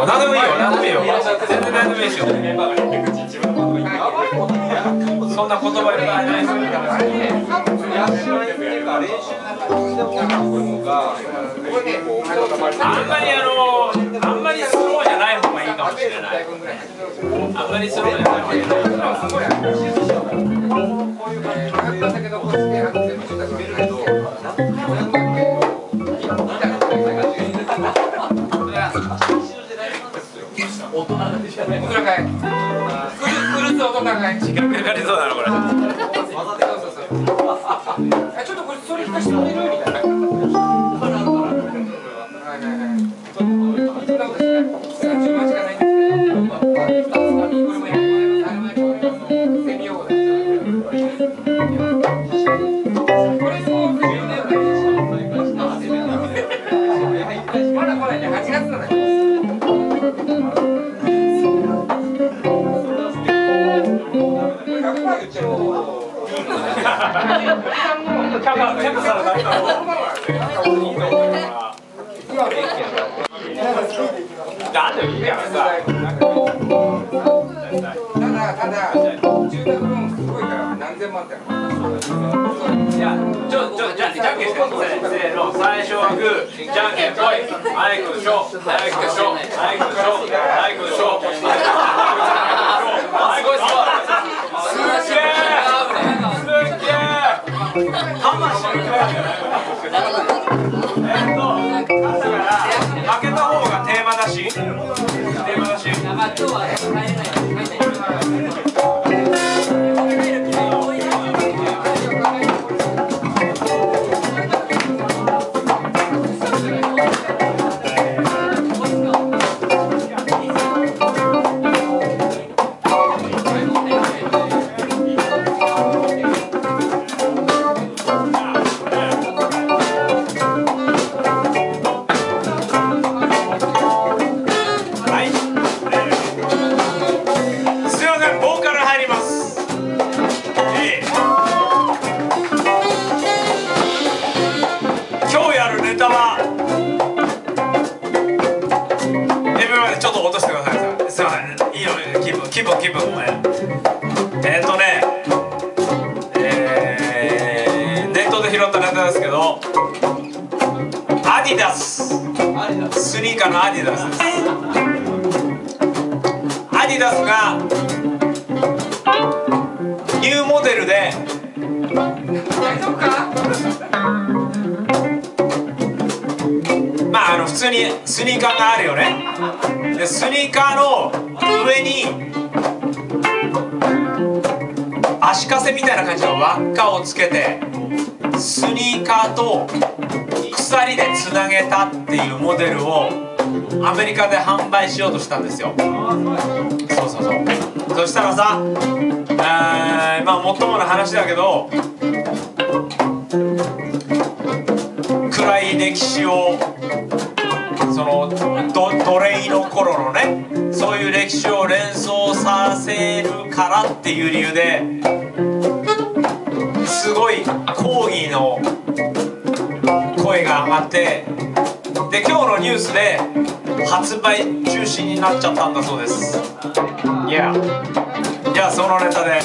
何でもいいよ、何でもいいよ。全然何でもいいですよ。そんな言葉いっぱいないですよ。あんまりスローじゃない方がいいかもしれない。あんまりスローじゃない方がいいかもしれない時間かかりそうだな、これ。 ちょっとこれそれ引かしてくれるみたいな。まだ来ないね、8月だね。 なんでもいいからさ。 ただ住宅ローンすごいから何千万って。 いや、じゃんけんして。せーの、最初はグー、じゃんけんぽい。あいこでしょ、あいこでしょ、あいこでしょ、あいこでしょ。すごいすごい。すげえ。すげえ。魂みたいな。だから負けた方がテーマだし。テーマだし。今日は帰れない。ちょっと落としてください。すいません。いいの、気分。ネットで拾ったネタですけど、アディダス、スニーカーのアディダスです。アディダスがニューモデルで普通にスニーカーがあるよね。でスニーカーの上に足かせみたいな感じの輪っかをつけてスニーカーと鎖でつなげたっていうモデルをアメリカで販売しようとしたんですよ。そう。そしたらさ、もっともな話だけど、暗い歴史をその奴隷の頃のね、そういう歴史を連想させるからっていう理由ですごい抗議の声が上がって、で今日のニュースで発売中止になっちゃったんだそうです。いやそのネタで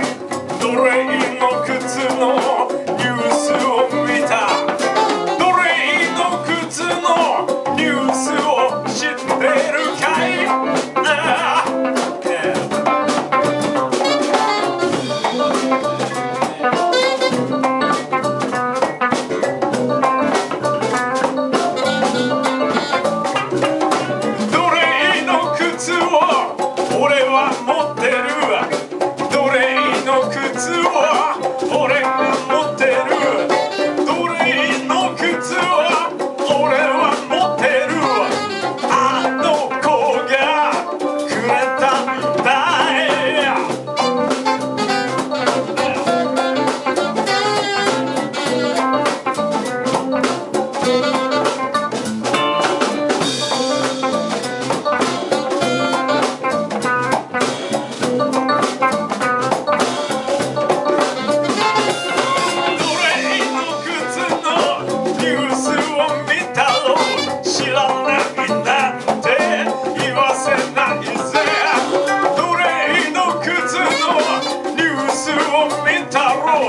奴隷の靴のニュースを見た。奴隷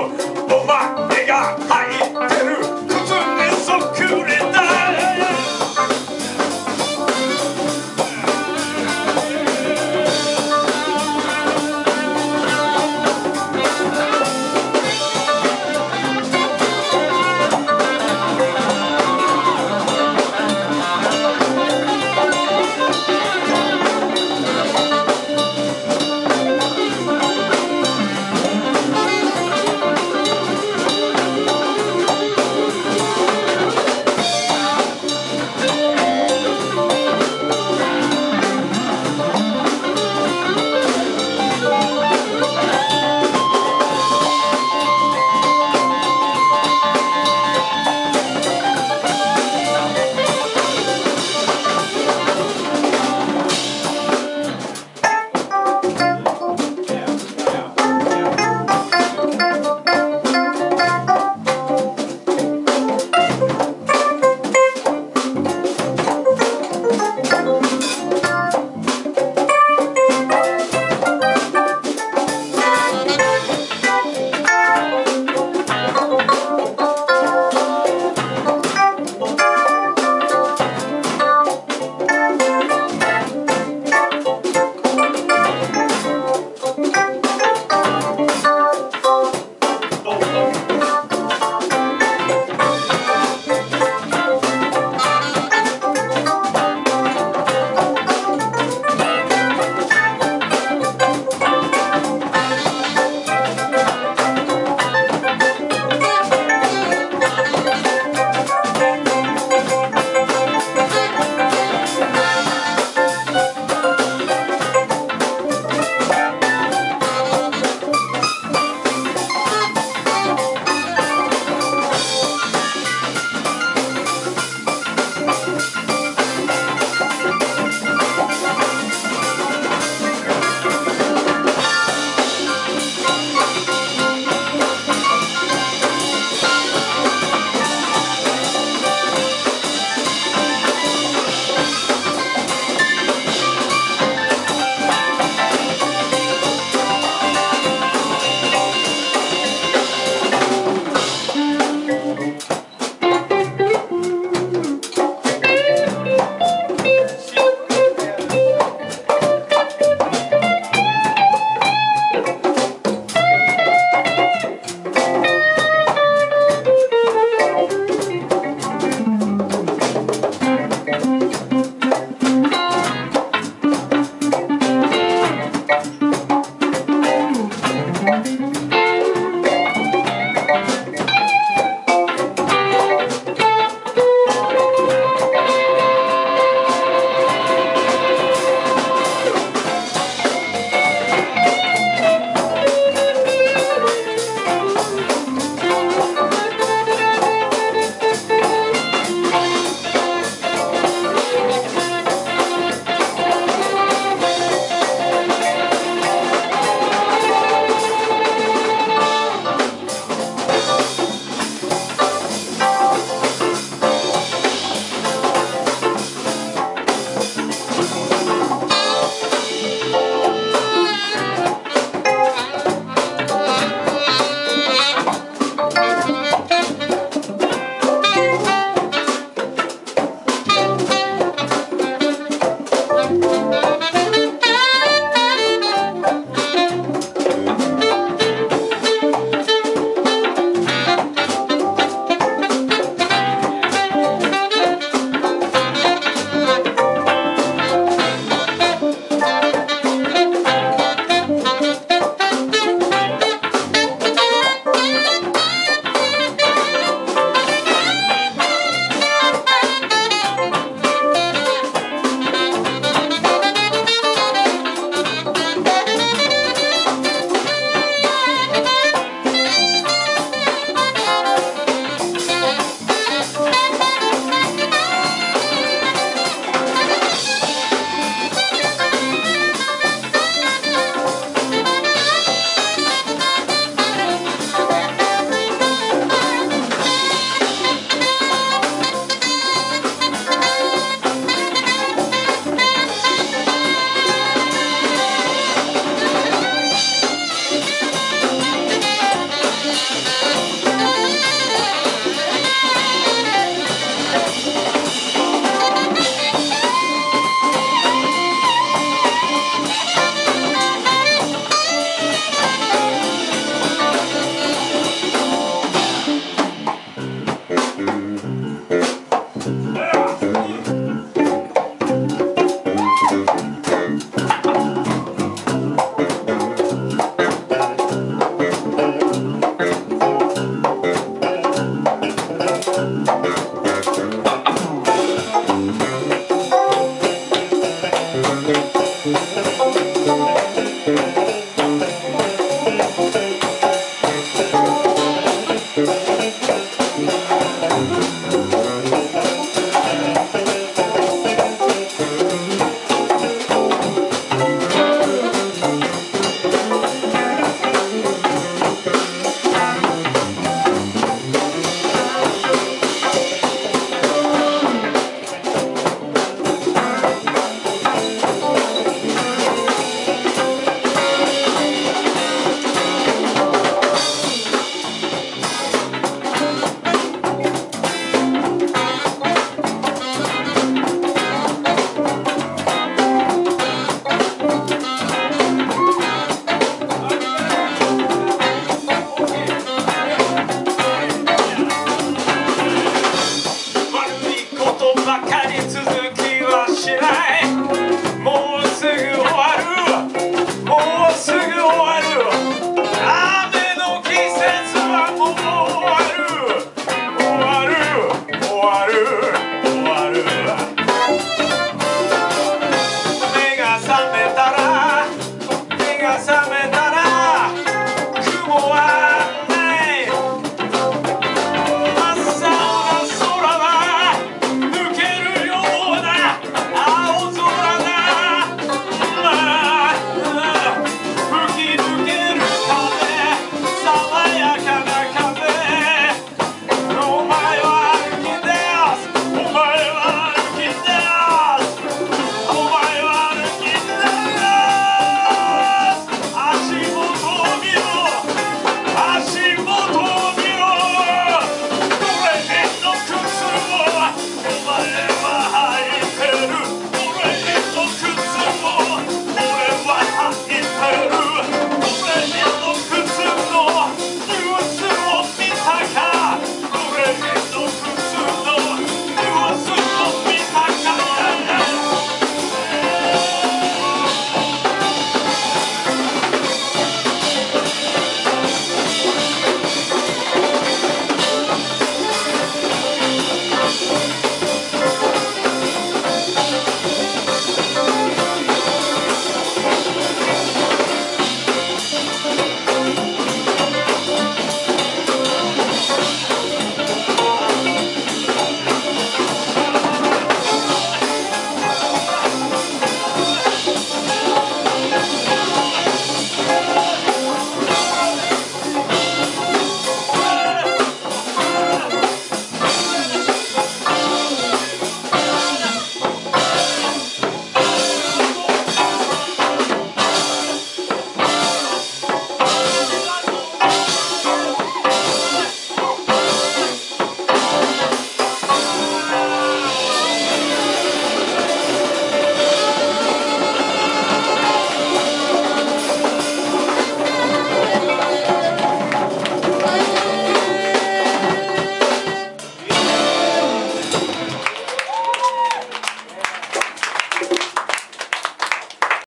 ど